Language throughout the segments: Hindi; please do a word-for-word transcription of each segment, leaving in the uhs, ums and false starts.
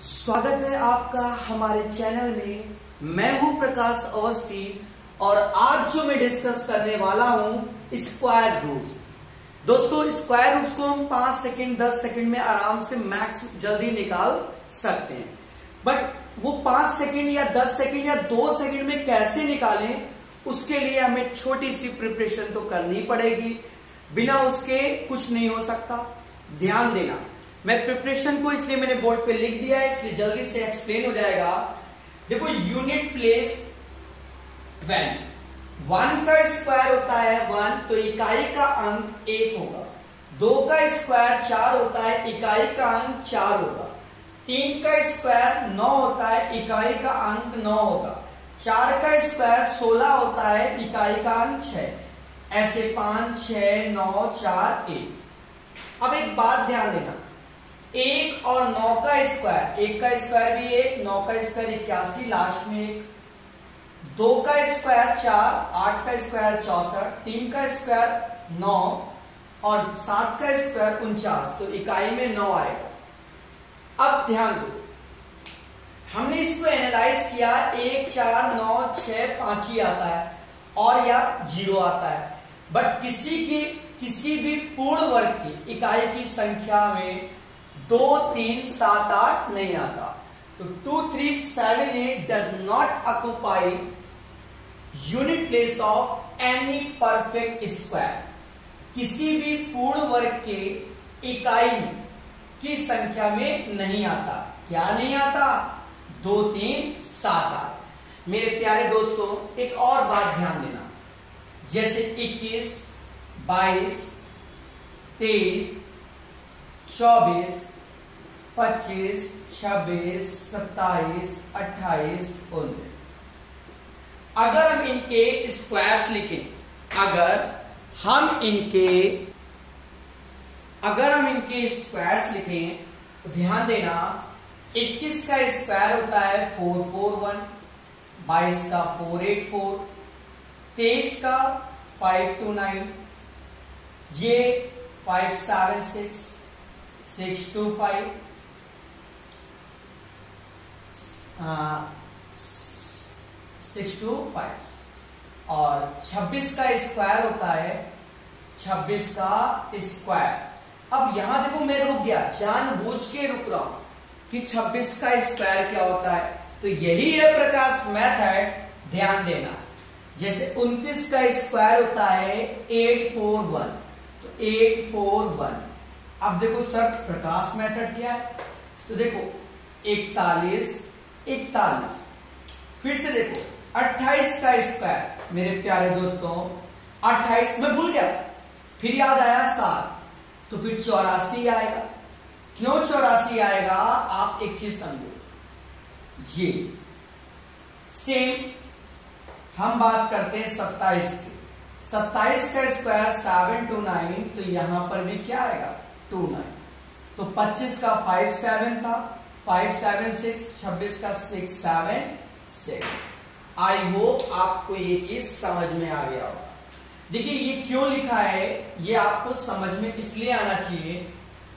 स्वागत है आपका हमारे चैनल में। मैं हूं प्रकाश अवस्थी और आज जो मैं डिस्कस करने वाला हूं स्क्वायर रूट्स। दोस्तों, स्क्वायर रूट्स को हम पांच सेकंड दस सेकंड में आराम से मैक्स जल्दी निकाल सकते हैं, बट वो पांच सेकंड या दस सेकंड या दो सेकंड में कैसे निकालें, उसके लिए हमें छोटी सी प्रिपरेशन तो करनी पड़ेगी। बिना उसके कुछ नहीं हो सकता। ध्यान देना, मैं प्रिपरेशन को इसलिए मैंने बोर्ड पे लिख दिया है, इसलिए जल्दी से एक्सप्लेन हो जाएगा। देखो, यूनिट प्लेस व्हेन वन का स्क्वायर होता है वन, तो इकाई का अंक एक होगा। दो का स्क्वायर चार होता है, इकाई का अंक चार होगा। तीन का स्क्वायर नौ होता है, इकाई का अंक नौ होगा। चार का स्क्वायर सोलह होता है, इकाई का अंक छह। ऐसे पांच छह नौ चार एक। अब एक बात ध्यान देना, एक और नौ का स्क्वायर, एक का स्क्वायर भी एक, नौ का स्क्वायर इक्यासी, लास्ट में एक। दो का स्क्वायर चार, आठ का स्क्वायर चौसठ, तीन का स्क्वायर नौ और सात का स्क्वायर उनचास, तो इकाई में नौ आएगा। अब ध्यान दो, हमने इसको एनालाइज किया, एक चार नौ छह पांच ही आता है और या जीरो आता है, बट किसी की किसी भी पूर्ण वर्ग की इकाई की संख्या में दो तीन सात आठ नहीं आता। तो two three seven eight does not occupy unit place of any perfect square. किसी भी पूर्ण वर्ग के इकाई की संख्या में नहीं आता। क्या नहीं आता? दो तीन सात आठ। मेरे प्यारे दोस्तों, एक और बात ध्यान देना, जैसे इक्कीस बाईस तेईस चौबीस पच्चीस छब्बीस सत्ताईस अट्ठाईस उन्नीस, अगर हम इनके स्क्वायर्स लिखें, अगर हम इनके अगर हम इनके स्क्वायर्स लिखें तो ध्यान देना, इक्कीस का स्क्वायर होता है फोर फोर वन, बाईस का फोर एट फोर, तेईस का फाइव टू नाइन, ये five seven six six two five, six two five, और छब्बीस का स्क्वायर होता है छब्बीस का स्क्वायर। अब यहां देखो, मैं रुक गया, जानबूझ के रुक रहा हूं कि छब्बीस का स्क्वायर क्या होता है। तो यही है प्रकाश मेथड। ध्यान देना, जैसे उनतीस का स्क्वायर होता है एट फोर वन, तो एट फोर वन। अब देखो सर, प्रकाश मेथड क्या है? तो देखो इकतालीस इकतालीस। फिर से देखो अट्ठाईस का स्क्वायर, मेरे प्यारे दोस्तों अट्ठाईस, मैं भूल गया, फिर याद आया सात, तो फिर चौरासी आएगा। क्यों चौरासी आएगा? आप एक चीज समझो, ये सेम हम बात करते हैं सत्ताईस की। सत्ताईस का स्क्वायर सेवन टू नाइन, तो यहां पर भी क्या आएगा? Two nine. तो पच्चीस का फाइव सेवन था, फाइव सेवन सिक्स, छब्बीस का six seven six. I hope आपको ये चीज समझ में आ गया होगा। देखिए, ये क्यों लिखा है, ये आपको समझ में इसलिए आना चाहिए।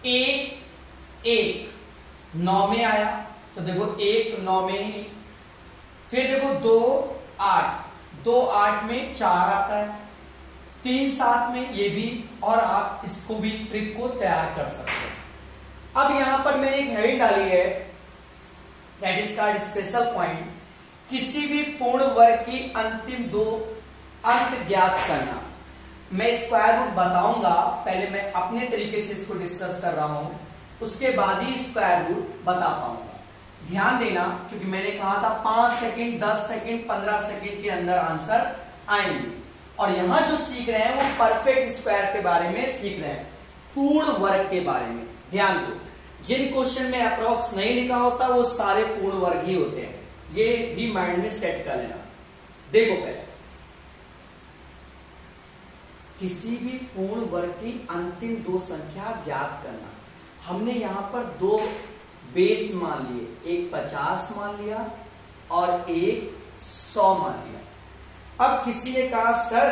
एक एक नौ में आया, तो देखो एक नौ में ही। फिर देखो दो आठ, दो आठ में चार आता है, तीन सात में ये भी, और आप इसको भी ट्रिक को तैयार कर सकते हैं। अब यहां पर मैंने एक हेडिंग डाली है, that is called special point. किसी भी पूर्ण वर्ग की अंतिम दो अंक ज्ञात करना। मैं स्क्वायर रूट बताऊंगा, पहले मैं अपने तरीके से इसको डिस्कस कर रहा हूं, उसके बाद ही स्क्वायर रूट बता पाऊंगा। ध्यान देना, क्योंकि मैंने कहा था पांच सेकंड दस सेकंड पंद्रह सेकंड के अंदर आंसर आएंगे। और यहां जो सीख रहे हैं वो परफेक्ट स्क्वायर के बारे में सीख रहे हैं, पूर्ण वर्ग के बारे में। ध्यान दो, जिन क्वेश्चन में अप्रोक्स नहीं लिखा होता वो सारे पूर्ण वर्ग ही होते हैं, ये भी माइंड में सेट कर लेना। देखो पहले, किसी भी पूर्ण वर्ग की अंतिम दो संख्या ज्ञात करना। हमने यहां पर दो बेस मान लिए, एक पचास मान लिया और एक सौ मान लिया। अब किसी ने कहा सर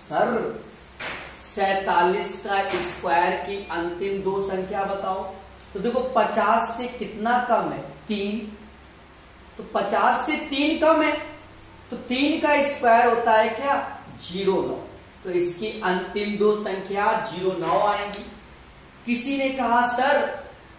सर सैतालीस का स्क्वायर की अंतिम दो संख्या बताओ। तो देखो पचास से कितना कम है, तीन, तो पचास से तीन कम है, तो तीन का स्क्वायर होता है क्या, जीरो नौ। तो इसकी अंतिम दो संख्या जीरो नौ आएंगी। किसी ने कहा सर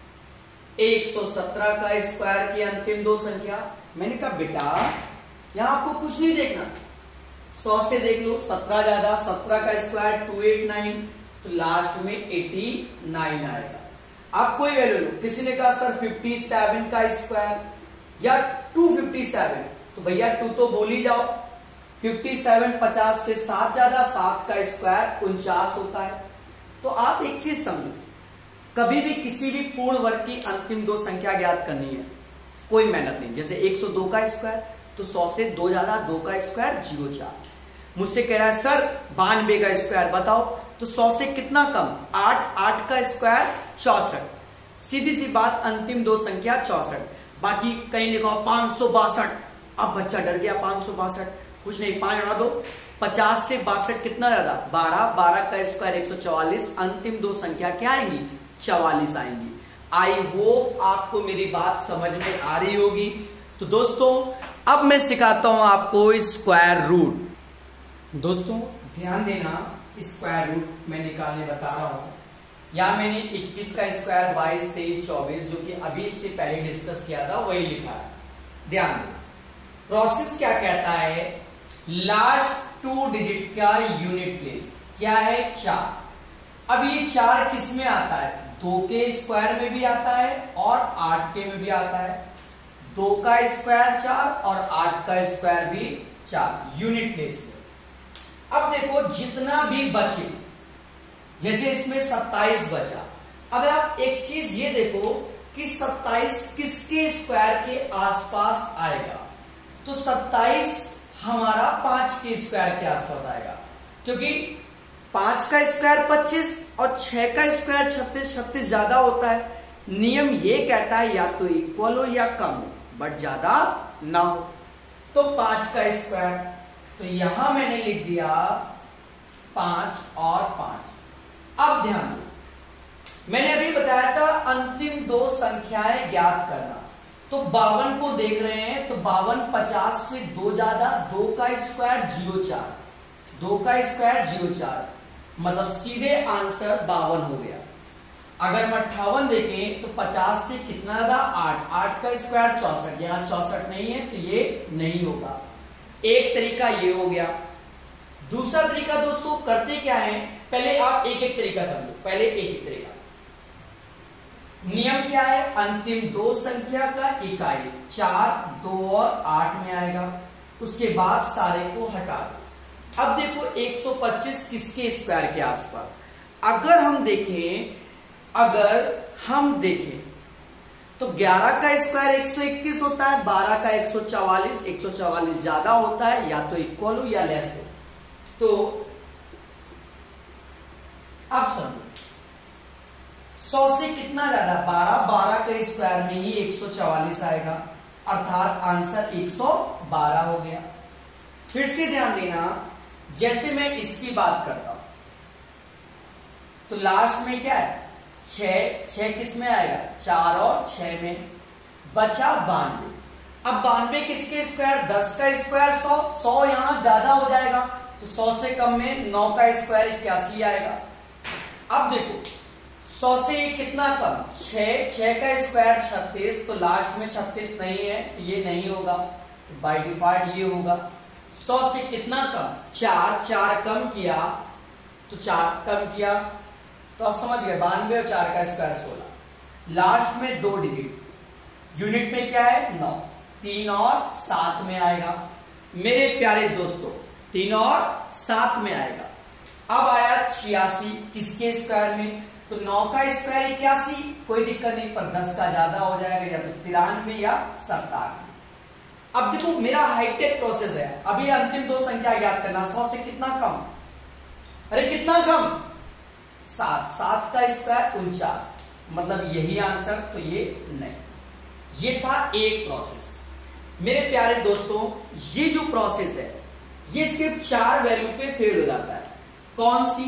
एक सौ सत्रह का स्क्वायर की अंतिम दो संख्या। मैंने कहा बेटा यहां आपको कुछ नहीं देखना, सौ से देख लो, सत्रह ज्यादा, सत्रह का स्क्वायर टू एट नाइन, तो लास्ट में एटी नाइन आएगा। आप कोई वैल्यू लो। किसी ने कहा सर फिफ्टी सेवन का स्क्वायर या टू फिफ्टी सेवन, तो भैया टू तो बोल ही जाओ। फिफ्टी सेवन पचास से सात ज्यादा, सात का स्क्वायर उनचास होता है। तो आप एक चीज समझो, कभी भी किसी भी पूर्ण वर्ग की अंतिम दो संख्या ज्ञात करनी है, कोई मेहनत नहीं। जैसे एक सौ दो का स्क्वायर, तो सौ से दो ज्यादा, दो का स्क्वायर जीरो चार। मुझसे कह रहा है सर बानवे का स्क्वायर बताओ, तो सौ से कितना कम, आठ, आठ का स्क्वायर चौसठ। सीधी सी बात, अंतिम दो संख्या चौसठ। बाकी कहीं लिखा हो पांच सौ बासठ, अब बच्चा डर गया, पांच सौ बासठ, कुछ नहीं, पांच हटा दो, पचास से बासठ कितना ज्यादा, बारह, बारह का स्क्वायर एक सौ चौवालीस। अंतिम दो संख्या क्या आएंगी, चवालीस आएंगी। आई होप आपको मेरी बात समझ में आ रही होगी। तो दोस्तों अब मैं सिखाता हूं आपको स्क्वायर रूट। दोस्तों ध्यान देना, स्क्वायर रूट मैं निकालने बता रहा हूं। यहां मैंने इक्कीस का स्क्वायर, बाईस, तेईस, चौबीस, जो कि अभी इससे पहले डिस्कस किया था वही लिखा है। ध्यान दो, प्रोसेस क्या कहता है, लास्ट टू डिजिट का यूनिट प्लेस क्या है, चार। अब ये चार किस में आता है, दो के स्क्वायर में भी आता है और आठ के में भी आता है। दो का स्क्वायर चार और आठ का स्क्वायर भी चार, यूनिट प्लेस में। अब देखो जितना भी बचे, जैसे इसमें सत्ताईस बचा। अब आप एक चीज ये देखो कि सत्ताईस किसके स्क्वायर के आसपास आएगा, तो सत्ताईस हमारा पांच के स्क्वायर के आसपास आएगा, क्योंकि पांच का स्क्वायर पच्चीस और छह का स्क्वायर छत्तीस, छत्तीस ज्यादा होता है। नियम ये कहता है या तो इक्वल हो या कम हो, बट ज्यादा ना हो। तो पांच का स्क्वायर, तो यहां मैंने लिख दिया पांच और पांच। अब ध्यान दो, मैंने अभी बताया था अंतिम दो संख्याएं ज्ञात करना। तो बावन को देख रहे हैं, तो बावन पचास से दो ज्यादा, दो का स्क्वायर जीरो चार, दो का स्क्वायर जीरो चार, मतलब सीधे आंसर बावन हो गया। अगर हम अट्ठावन देखें तो पचास से कितना ज्यादा, आठ, आठ का स्क्वायर चौसठ, यहां चौसठ नहीं है तो ये नहीं होगा। एक तरीका ये हो गया। दूसरा तरीका दोस्तों करते क्या है, पहले आप एक एक तरीका समझो, पहले एक एक तरीका। नियम क्या है, अंतिम दो संख्या का इकाई चार, दो और आठ में आएगा, उसके बाद सारे को हटा दो। अब देखो एक सौ पच्चीस किसके स्क्वायर के आसपास, अगर हम देखें अगर हम देखें तो ग्यारह का स्क्वायर एक सौ इक्कीस होता है, बारह का एक सौ चवालीस, एक सौ चवालीस ज्यादा होता है, या तो इक्वल हो या लेस हो। तो अब समझो सौ से कितना ज्यादा, बारह, बारह के स्क्वायर में ही एक सौ चवालीस आएगा, अर्थात आंसर एक सौ बारह हो गया। फिर से ध्यान देना, जैसे मैं इसकी बात करता हूं तो लास्ट में क्या है, छह, छह किस में आएगा, चार और छह में, बचा बानवे। अब बानवे किसके स्क्वायर, दस का स्क्वायर सौ, सौ यहां ज्यादा हो जाएगा, तो सौ से कम में नौ का स्क्वायर इक्यासी आएगा। अब देखो सौ से ये कितना कम, छह, छह का स्क्वायर छत्तीस, तो लास्ट में छत्तीस नहीं है, ये नहीं होगा, बाय डिफॉल्ट ये होगा। सौ से कितना कम, चार, चार कम किया तो चार कम किया, तो आप समझ गए, बानवे और चार का स्क्वायर सोलह। लास्ट में दो डिजिट, यूनिट में क्या है, नौ, तीन और सात में आएगा। मेरे प्यारे दोस्तों तीन और सात में आएगा। अब आया छियासी किसके स्क्वायर में, तो नौ का स्क्वायर इक्यासी, कोई दिक्कत नहीं, पर दस का ज्यादा हो जाएगा, या तो तिरानवे या सत्तानवे। अब देखो मेरा हाईटेक प्रोसेस है, अभी अंतिम दो संख्या ज्ञात करना, सौ से कितना कम, अरे कितना कम, सात, सात का स्क्वायर उनचास, मतलब यही आंसर, तो ये नहीं। ये था एक प्रोसेस। मेरे प्यारे दोस्तों ये जो प्रोसेस है ये सिर्फ चार वैल्यू पे फेल हो जाता है। कौन सी,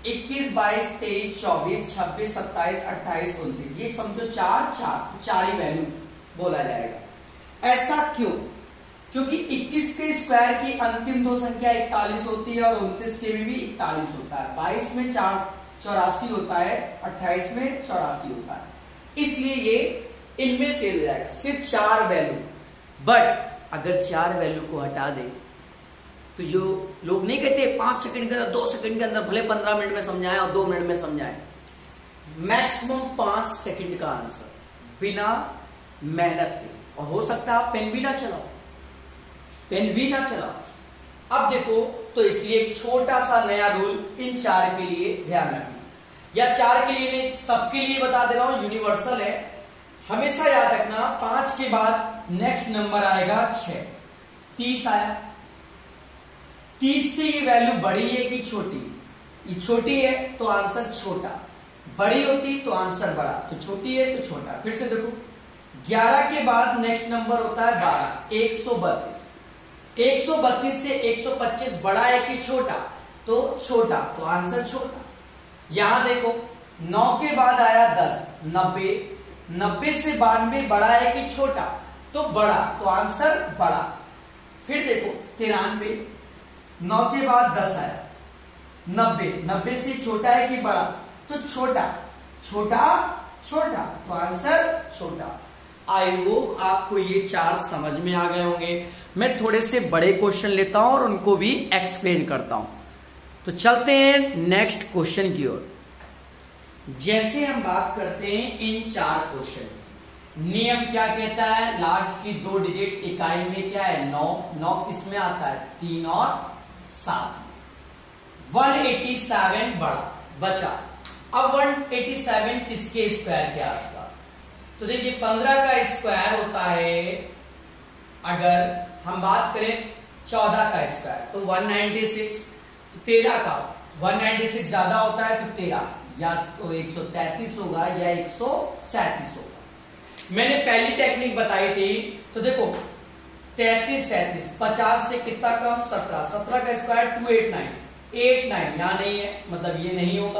इक्कीस, बाईस, तेईस, चौबीस, छब्बीस, सत्ताईस, अट्ठाईस, उनतीस, ये समझो चार चार चार ही वैल्यू बोला जाएगा। ऐसा क्यों? क्योंकि इक्कीस के स्क्वायर की अंतिम दो संख्या इकतालीस होती है और उनतीस के में भी इकतालीस होता है, बाईस में चार चौरासी होता है, अट्ठाईस में चौरासी होता है, इसलिए ये इनमें फेल हो जाएगा, सिर्फ चार वैल्यू। बट अगर चार वैल्यू को हटा दे तो जो लोग नहीं कहते पांच सेकंड के अंदर, दो सेकंड के अंदर, भले पंद्रह मिनट में समझाएं और दो मिनट में समझाएं, मैक्सिमम पांच सेकंड का आंसर बिना मेहनत के। और हो सकता है आप पेन भी ना चलाओ, पेन भी ना चलाओ। अब देखो, तो इसलिए एक छोटा सा नया रूल इन चार के लिए ध्यान रखना, या चार के लिए नहीं, सबके लिए बता दे रहा हूं, यूनिवर्सल है। हमेशा याद रखना, पांच के बाद नेक्स्ट नंबर आएगा छह। तीस आया, तीस से ये वैल्यू बड़ी है कि छोटी? ये छोटी है तो आंसर छोटा, बड़ी होती तो आंसर बड़ा, तो छोटी है तो छोटा। फिर से देखो, ग्यारह के बाद नेक्स्ट नंबर होता है बारह, एक सौ बत्तीस। एक सौ बत्तीस से एक सौ पच्चीस बड़ा है कि छोटा? तो छोटा, तो आंसर छोटा। यहां देखो, नौ के बाद आया दस, नब्बे। नब्बे से बानवे बड़ा है कि छोटा? तो बड़ा, तो आंसर बड़ा। फिर देखो, तिरानवे, नौ के बाद दस आया, नब्बे। नब्बे से छोटा है कि बड़ा? तो छोटा, छोटा, छोटा, तो आंसर छोटा। आई होप आपको ये चार समझ में आ गए होंगे। मैं थोड़े से बड़े क्वेश्चन लेता हूं और उनको भी एक्सप्लेन करता हूं। तो चलते हैं नेक्स्ट क्वेश्चन की ओर। जैसे हम बात करते हैं इन चार क्वेश्चन, नियम क्या कहता है? लास्ट की दो डिजिट इकाई में क्या है? नौ। नौ किस में आता है? तीन और सात। एक सौ सत्तासी बड़ा बचा। अब एक सौ सत्तासी किसके स्क्वायर के आसपास? तो देखिए, पंद्रह का स्क्वायर होता है, अगर हम बात करें चौदह का स्क्वायर तो एक सौ छियानवे। तो तेरह का एक सौ छियानवे ज्यादा होता है तो तेरह, या तो एक सौ तैंतीस होगा या एक सौ सैंतीस होगा। मैंने पहली टेक्निक बताई थी, तो देखो तैतीस, सैंतीस, पचास से कितना कम? सत्रह। सत्रह का स्क्वायर दो सौ नवासी, नवासी यहां नहीं है, मतलब ये नहीं होगा।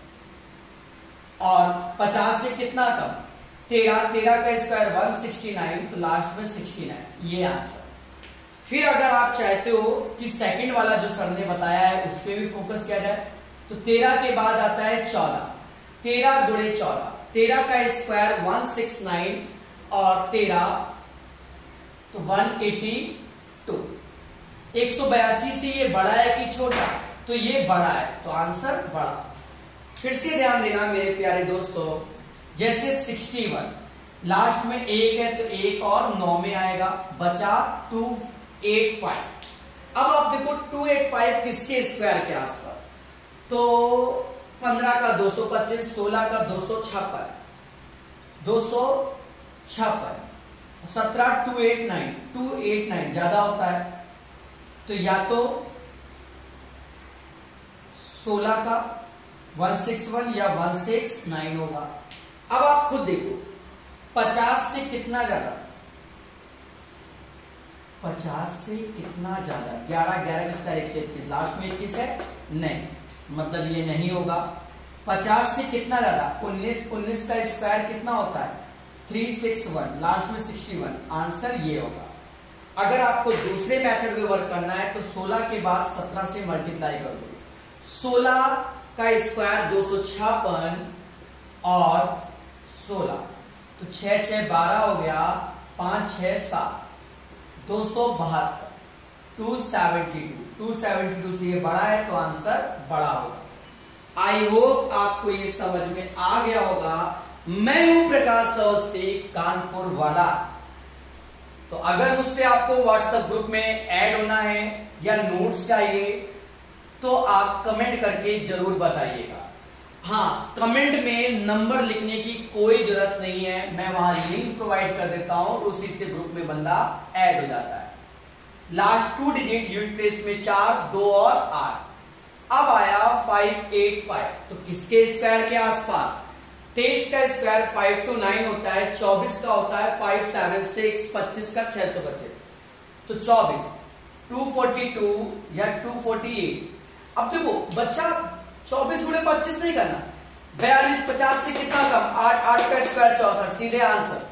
और पचास से कितना कम? तेरह। तेरह का स्क्वायर एक सौ उनहत्तर, तो लास्ट में उनहत्तर, ये आंसर। फिर अगर आप चाहते हो कि सेकंड वाला जो सर ने बताया है उस पर भी फोकस किया जाए, तो तेरह के बाद आता है चौदह। तेरह गुणे चौदह, तेरह का स्क्वायर एक सौ उनहत्तर और तेरह तो एक सौ बयासी। एक सौ बयासी से ये बड़ा है कि छोटा? तो ये बड़ा है, तो आंसर बड़ा। फिर से ध्यान देना मेरे प्यारे दोस्तों, जैसे इकसठ, लास्ट में एक है तो एक और नौ में आएगा, बचा दो सौ पचासी। अब आप देखो दो सौ पचासी किसके स्क्वायर के आसपास? तो पंद्रह का दो सौ पच्चीस, सोलह का दो सौ छप्पन, दो सौ छप्पन, सत्रह two eight nine, two eight nine ज्यादा होता है, तो या तो सोलह का एक सौ इकसठ या एक सौ उनहत्तर होगा। अब आप खुद देखो, पचास से कितना ज्यादा? पचास से कितना ज्यादा? ग्यारह, ग्यारह का स्क्वायर एक सौ इक्कीस, लास्ट में इक्कीस है, नहीं, मतलब ये नहीं होगा। पचास से कितना ज्यादा? उन्नीस। उन्नीस का स्क्वायर कितना होता है? तीन सौ इकसठ, लास्ट में इकसठ, आंसर ये होगा। अगर आपको दूसरे मेथड में वर्क करना है तो सोलह के बाद सत्रह से मल्टीप्लाई कर दो। सोलह का स्क्वायर दो सौ छप्पन और सोलह, तो छह छह बारह हो गया, पांच छह सात, दो सौ बहत्तर, two seventy two. Two seventy two से ये बड़ा है तो आंसर बड़ा होगा। आई होप आपको ये समझ में आ गया होगा। मैं हूं प्रकाश अवस्थी, कानपुर वाला। तो अगर मुझसे आपको व्हाट्सएप ग्रुप में ऐड होना है या नोट्स चाहिए तो आप कमेंट करके जरूर बताइएगा। हाँ, कमेंट में नंबर लिखने की कोई जरूरत नहीं है, मैं वहां लिंक प्रोवाइड कर देता हूं, उसी से ग्रुप में बंदा ऐड हो जाता है। Last two digit unit place में चार, दो और आठ। अब आया फाइव एट फाइव, तो किसके स्क्वायर के आसपास? तेईस का स्क्वायर फाइव टू नाइन होता है, चौबीस का होता है फाइव सेवन सिक्स, पच्चीस का छह सौ पच्चीस, तो चौबीस, टू फोर्टी टू या टू फोर्टी एट। अब देखो बच्चा चौबीस गुणे पच्चीस नहीं करना, बयालीस पचास से कितना कम, आठ, आठ का स्क्वायर चौसठ, सीधे आंसर।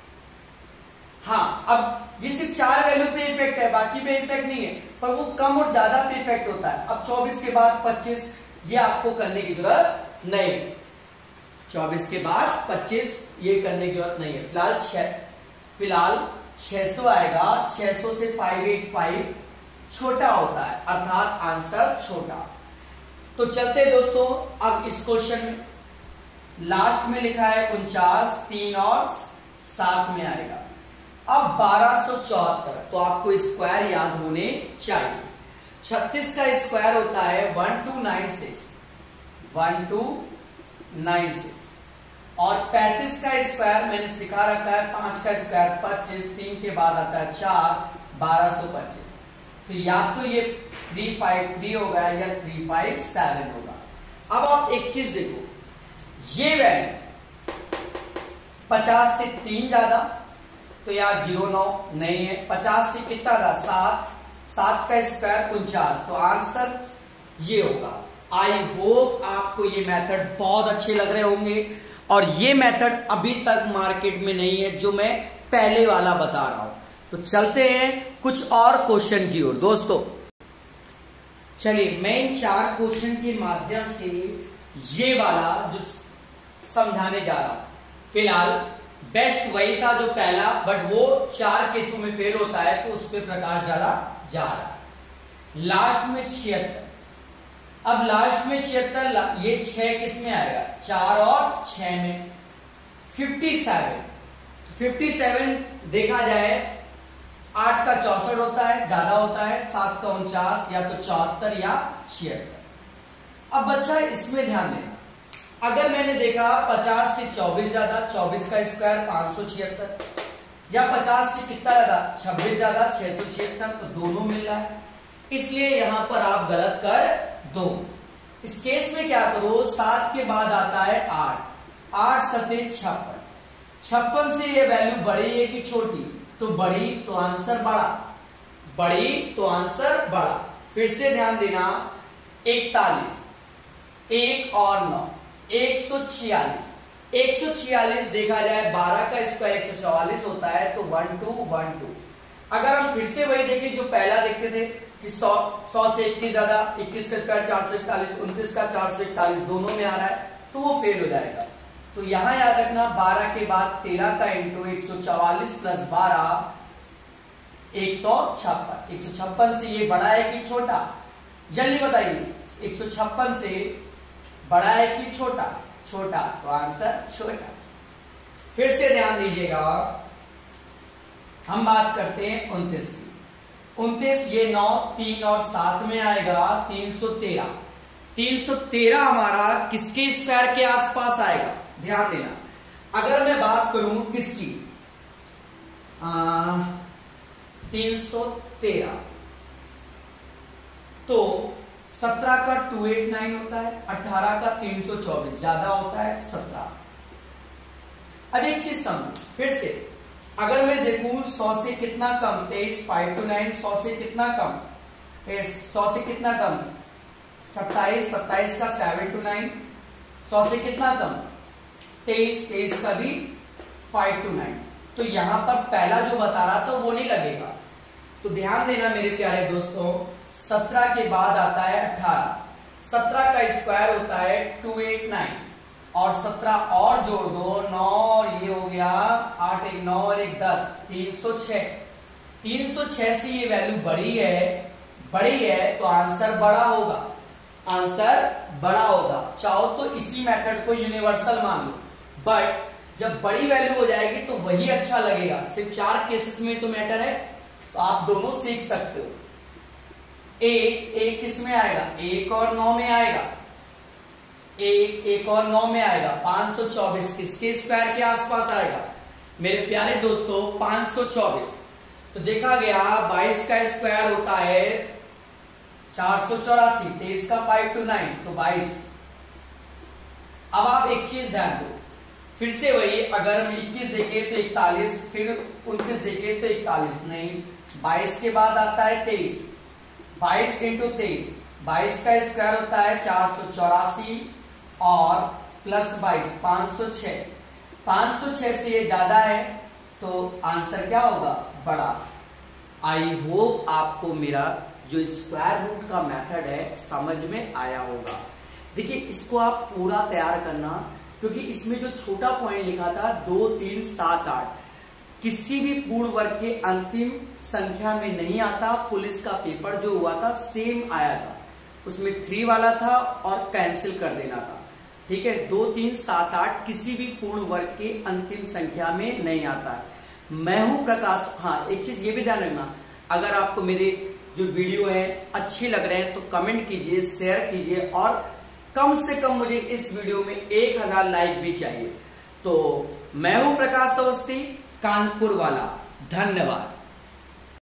हाँ, अब ये सिर्फ चार वैल्यू पे इफेक्ट है, बाकी पे इफेक्ट नहीं है, पर वो कम और ज्यादा पे इफेक्ट होता है। अब चौबीस के बाद पच्चीस, ये आपको करने की जरूरत नहीं है, चौबीस के बाद पच्चीस ये करने की जरूरत नहीं है। फिलहाल छह फिलहाल छह सौ आएगा, छह सौ से पाँच सौ पचासी छोटा होता है, अर्थात आंसर छोटा। तो चलते दोस्तों, अब इस क्वेश्चन में लास्ट में लिखा है उनचास, तीन और सात में आएगा। अब बारह सौ चौहत्तर, तो आपको स्क्वायर याद होने चाहिए। छत्तीस का स्क्वायर होता है one two nine six, one two nine six, और पैंतीस का स्क्वायर मैंने सिखा रखा है, पांच का स्क्वायर पच्चीस, तीन के बाद आता है चार, बारह सौ पच्चीस। तो या तो ये थ्री फाइव थ्री होगा या थ्री फाइव सेवन होगा। अब आप एक चीज देखो, ये वैल्यू पचास से तीन ज्यादा, तो यार जीरो नौ नहीं है, पचास से कितना था, सात, सात का स्क्वायर उनचास, तो आंसर ये होगा। आई होप आपको ये मेथड बहुत अच्छे लग रहे होंगे, और ये मेथड अभी तक मार्केट में नहीं है जो मैं पहले वाला बता रहा हूं। तो चलते हैं कुछ और क्वेश्चन की ओर दोस्तों। चलिए, मैं इन चार क्वेश्चन के माध्यम से ये वाला जो समझाने जा रहा हूं। फिलहाल बेस्ट वही था जो पहला, बट वो चार केसों में फेल होता है, तो उस पर प्रकाश डाला जा रहा है। लास्ट में छिहत्तर, अब लास्ट में छिहत्तर, ये छह किस में आएगा, चार और छह में, फिफ्टी सेवन, फिफ्टी सेवन देखा जाए आठ का चौसठ होता है, ज्यादा होता है, सात का उनचास, या तो चौहत्तर या छिहत्तर। अब बच्चा इसमें ध्यान देना, अगर मैंने देखा पचास से चौबीस ज्यादा, चौबीस का स्क्वायर पांच सौ छिहत्तर, या पचास से कितना ज्यादा, छब्बीस ज्यादा, छह सौ छिहत्तर, तो दोनों मिल रहा है, इसलिए यहां पर आप गलत कर दो। इस केस में क्या करो, सात के बाद आता है आठ, आठ सते छप्पन, छप्पन से ये वैल्यू बड़ी है कि छोटी, तो बड़ी, तो आंसर बड़ा, बड़ी तो आंसर बड़ा। फिर से ध्यान देना, इकतालीस, एक और नौ, एक सौ छियालीस, एक सौ छियालीस देखा जाए बारह का स्क्वायर एक सौ चौवालीस होता है, तो वन टू वन टू। अगर हम फिर से वही देखें जो पहला देखते थे कि सौ सौ से इक्कीस ज्यादा, इक्कीस का स्क्वायर चार सौ इकतालीस, उनतीस का चार सौ इकतालीस दोनों में आ रहा है, तो वो फेल हो जाएगा। तो यहां याद रखना, बारह के बाद तेरह का इंटू एक सौ चौवालीस प्लस बारह, एक सौ छप्पन, एक सौ छप्पन से ये बड़ा है कि छोटा, जल्दी बताइए, एक सौ छप्पन से बड़ा है कि छोटा, छोटा, तो आंसर छोटा। फिर से ध्यान दीजिएगा, हम बात करते हैं उनतीस की। उनतीस, ये नौ, तीन और सात में आएगा, तीन सौ तेरह, तीन सौ तेरह हमारा किसके स्क्वायर के आसपास आएगा, ध्यान देना। अगर मैं बात करूं किसकी, तीन सौ तेरह, तो सत्रह का टू एट नाइन होता है, अठारह का तीन सौ चौबीस, ज्यादा होता है सत्रह। अब एक चीज समझो फिर से, अगर मैं देखूं सौ से कितना कम, तेईस, फाइव टू नाइन, सौ से कितना कम, सौ से कितना कम, सत्ताईस, सत्ताईस का सेवन टू नाइन, सौ से कितना कम, तेईस, तेईस का भी फाइव टू नाइन। तो यहां पर पहला जो बता रहा था वो नहीं लगेगा, तो ध्यान देना मेरे प्यारे दोस्तों, सत्रह के बाद आता है अठारह, सत्रह का स्क्वायर होता है टू एट नाइन, और सत्रह और जोड़ दो, नौ और ये हो गया आठ, एक नौ और एक दस, तीन सौ छह, तीन सौ छह से ये वैल्यू बड़ी है, बड़ी है तो आंसर बड़ा होगा, आंसर बड़ा होगा। चाहो तो इसी मेथड को यूनिवर्सल मान लो, बट जब बड़ी वैल्यू हो जाएगी तो वही अच्छा लगेगा। सिर्फ चार केसेस में तो मैटर है, तो आप दोनों सीख सकते हो। एक एक किस में आएगा, एक और नौ में आएगा, एक एक और नौ में आएगा, पांच सौ चौबीस किसके स्क्वायर के आसपास आएगा मेरे प्यारे दोस्तों, पांच सौ चौबीस। तो देखा गया बाईस का स्क्वायर होता है चार सौ चौरासी, तेईस का फाइव टू नाइन, तो बाईस। अब आप एक चीज ध्यान दो, फिर से वही, अगर हम इक्कीस देखे तो इकतालीस, फिर उनतीस देखे तो इकतालीस, नहीं, बाईस के बाद आता है तेईस, बाईस इंटू तेईस, बाईस का स्क्वायर होता है चार सौ चौरासी और प्लस बाईस पांच सौ छह। पांच सौ छह से ये ज्यादा है तो आंसर क्या होगा? बड़ा। आई होप आपको मेरा जो स्क्वायर रूट का मेथड है समझ में आया होगा। देखिए इसको आप पूरा तैयार करना, क्योंकि इसमें जो छोटा पॉइंट लिखा था दो तीन सात आठ किसी भी पूर्ण वर्ग के अंतिम संख्या में नहीं आता। पुलिस का पेपर जो हुआ था सेम आया था, उसमें थ्री वाला था और कैंसिल कर देना था। ठीक है, दो तीन सात आठ किसी भी पूर्ण वर्ग के अंतिम संख्या में नहीं आता है। मैं हूं प्रकाश। हाँ, एक चीज ये भी ध्यान रखना, अगर आपको मेरे जो वीडियो है अच्छे लग रहे हैं तो कमेंट कीजिए, शेयर कीजिए और कम से कम मुझे इस वीडियो में एक हजार लाइक भी चाहिए। तो मैं हूं प्रकाश अवस्थी, कानपुर वाला। धन्यवाद।